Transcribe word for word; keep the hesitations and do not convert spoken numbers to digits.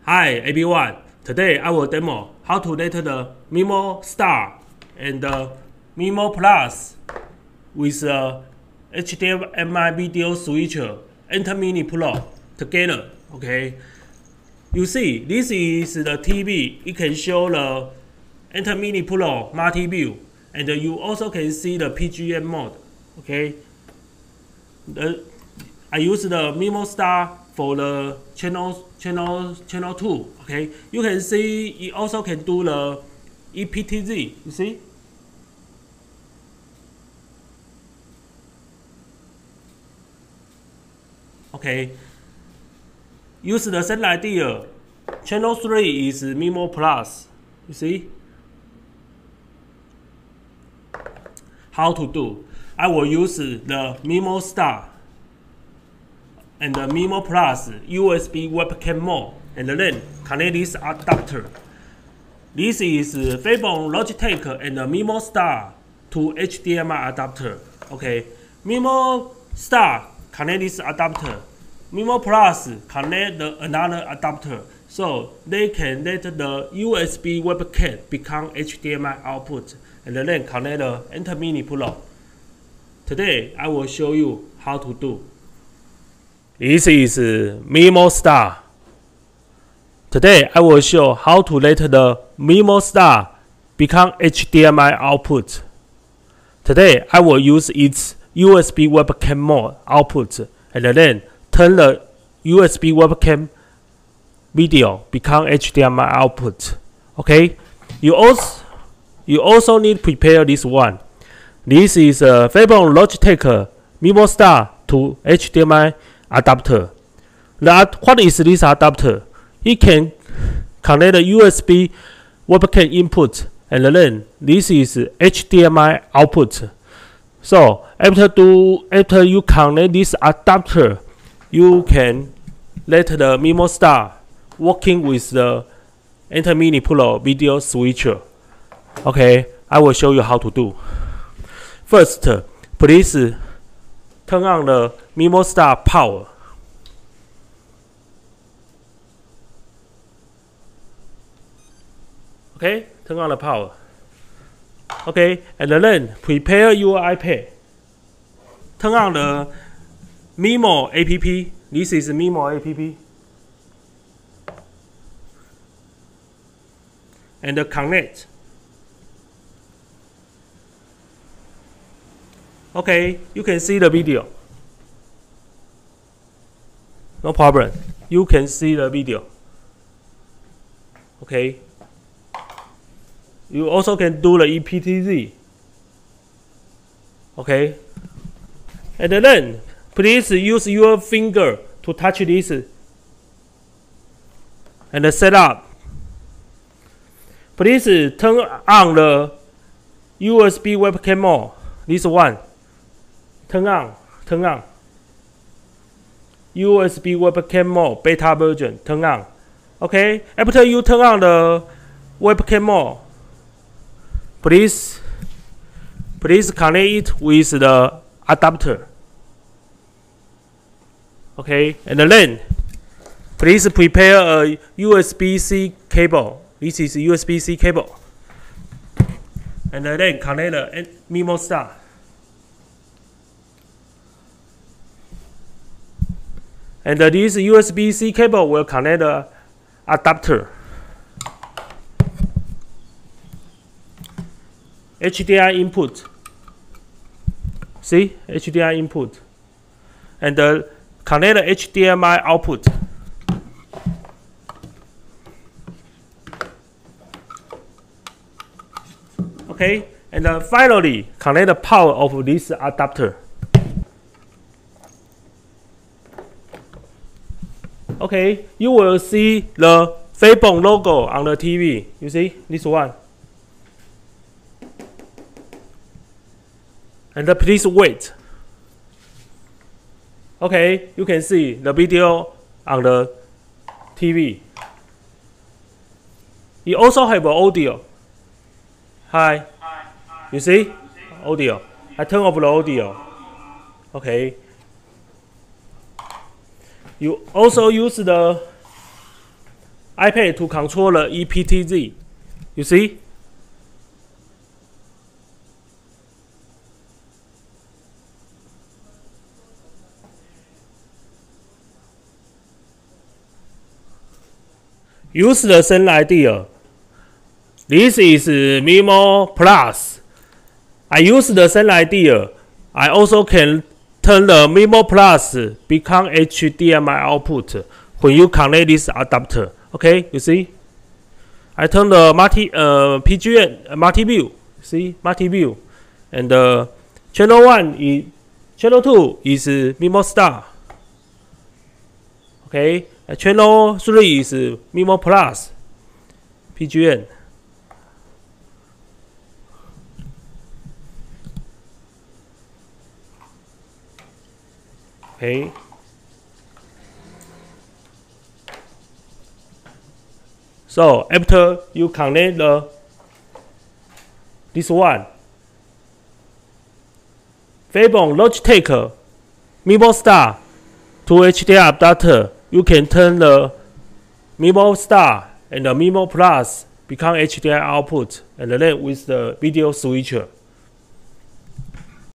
Hi everyone, today I will demo how to let the Mimo Star and the Mimo Plus with a H D M I video switcher Enter Mini Pro together. Okay, you see this is the T V. It can show the Enter Mini Pro multi view, and you also can see the P G M mode. Okay, the, I use the Mimo Star for the channel channel channel two. Okay, you can see it also can do the E P T Z. You see? Okay, use the same idea. Channel three is Mimo Plus. You see? How to do? I will use the Mimo Star and the Mimo Plus U S B webcam mode, and then connect this adapter. This is Febon Logitech and the Mimo Star to H D M I adapter. Okay, Mimo Star connect this adapter. Mimo Plus connect the another adapter, so they can let the U S B webcam become H D M I output, and then connect the Enter Mini Pro. Today I will show you how to do. This is Mimo Star. Today I will show how to let the Mimo Star become H D M I output. Today I will use its U S B webcam mode output, and then turn the U S B webcam video become H D M I output. Okay, you also you also need to prepare this one. This is a Febon Logitech Mimo Star to H D M I adapter. That what is this adapter? It can connect the U S B webcam input, and then this is H D M I output. So after do after you connect this adapter, you can let the Mimo Star working with the Enter Mini Pro video switcher. Okay, I will show you how to do. First, please turn on the Mimo Star power. Okay, turn on the power. Okay, and then prepare your iPad. Turn on the Mimo app. This is Mimo app. And connect. Okay, you can see the video. No problem. You can see the video. Okay. You also can do the E P T Z. Okay. And then please use your finger to touch this and set up. Please turn on the U S B webcam mode. This one. Turn on. Turn on. U S B webcam mode beta version. Turn on. Okay. After you turn on the webcam mode, please please connect it with the adapter. Okay, and then please prepare a U S B C cable. This is U S B C cable, and then connect the Mimo Star. And this U S B C cable will connect the adapter. H D M I input. See, H D M I input, and the connect the H D M I output. Okay, and uh, finally connect the power of this adapter. Okay, you will see the Febon logo on the T V. You see this one. And uh, please wait. Okay, you can see the video on the T V. You also have audio. Hi. You see? Audio. I turn off the audio. Okay. You also use the iPad to control the E P T Z. You see? Use the same idea. This is Mimo Plus. I use the same idea. I also can turn the Mimo Plus become H D M I output when you connect this adapter. Okay, you see? I turn the multi uh, P G N multi view. See, multi view, and uh, channel one is channel two is Mimo Star. Okay. Uh, channel three is uh, Mimo Plus P G N. Okay. So after you connect the this one, Fabon Logitech Mimo Star to H D M I adapter, you can turn the Mimo Star and the Mimo Plus become H D M I output, and then with the video switcher.